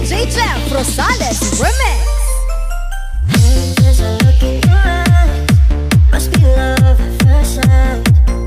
DJ Jeff Rosales remix. There's a look in your eyes, must be love at first sight.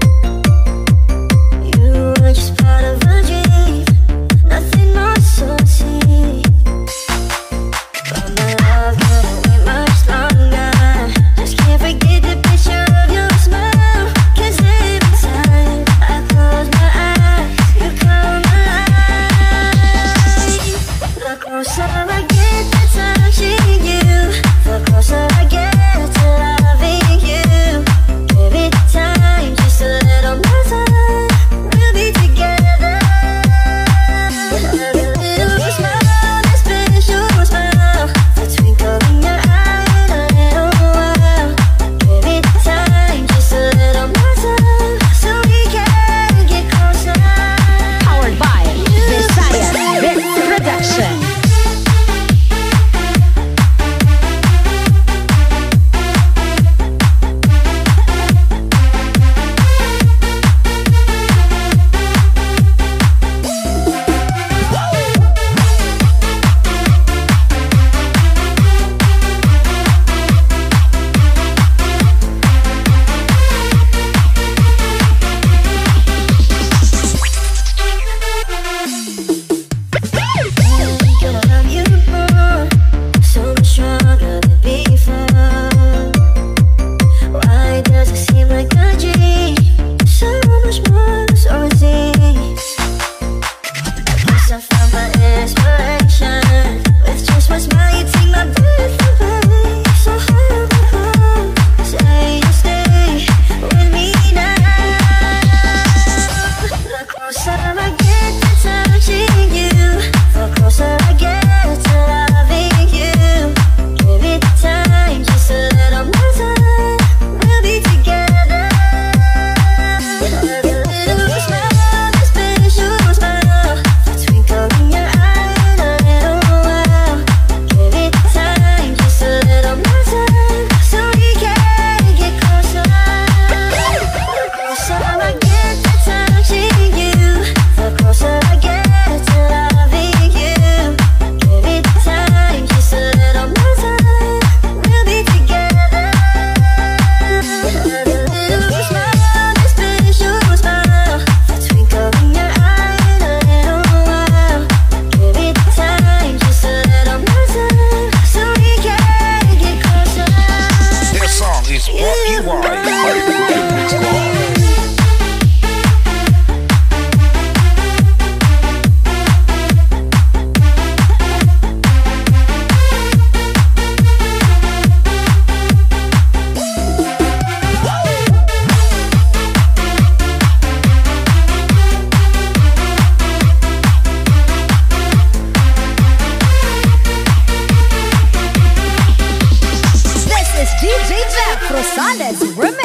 You were just part of a dream, nothing more so sweet. But my love couldn't wait much longer. Just can't forget the picture of your smile. 'Cause every time I close my eyes, you come alive. The closer I get to touching you, the closer I get to loving you. Every time, just a little more time, we'll be together. Every little smile, that special smile, the twinkle in your eye in a little while. Every time, just a little more time, so we can get closer. Powered by Visaya Bit Production. Gonna love you more, so much stronger than before. Why does it seem like a dream? So much more, so easy. I guess I found my inspiration. With just one smile, you take my breath away. So hold me close, say you stay with me now. The closer I get to touching you, the closer I get to loving you. Every time, just a little more time, we'll be together. Every little smile, that special smile, the twinkle in your eye in a little while. Every time, just a little more time, so we can get closer. The closer I get to touching you, the closer I get to loving you. Every time, just a little more time, we'll be together. Every little smile, that special smile, the twinkle in your eye in a little while. Every time, just a little more time, so we can get closer. This song is brought to you by Remix Squad. This is DJ Jeff Rosales remix.